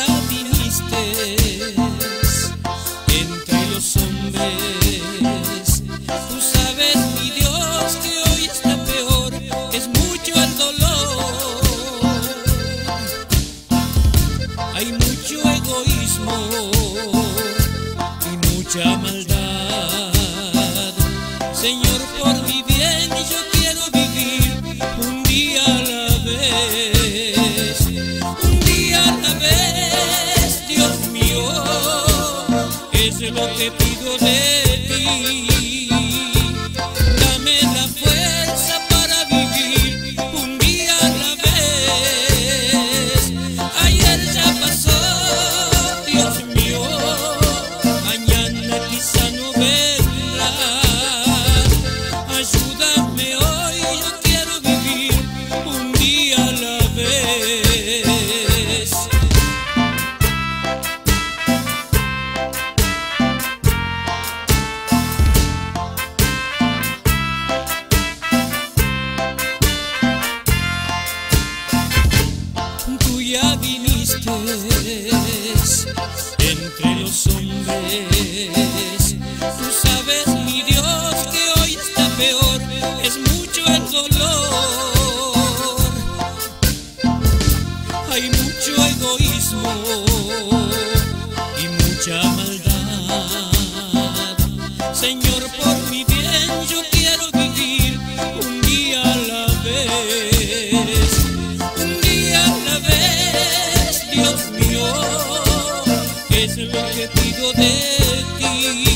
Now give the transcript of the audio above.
ya viniste entre los hombres. Tú sabes, mi Dios, que hoy está peor, es mucho el dolor. Hay mucho egoísmo y mucha maldad. Señor, por mi bien yo quiero vivir un día a la vez. Un día a la vez, Dios mío, es lo que pido de ti. Dame la fuerza para vivir un día a la vez. Ayer ya pasó, Dios mío, mañana quizá no vendrá. Ayúdame hoy, yo quiero vivir un día a la vez. Tú ya viniste entre los hombres. Tú sabes, mi Dios, que hoy está peor, es mucho el dolor. Hay mucho egoísmo y mucha maldad. Señor, por mi bien yo quiero vivir un día a la vez. Un día a la vez, Dios mío, es lo que pido de ti.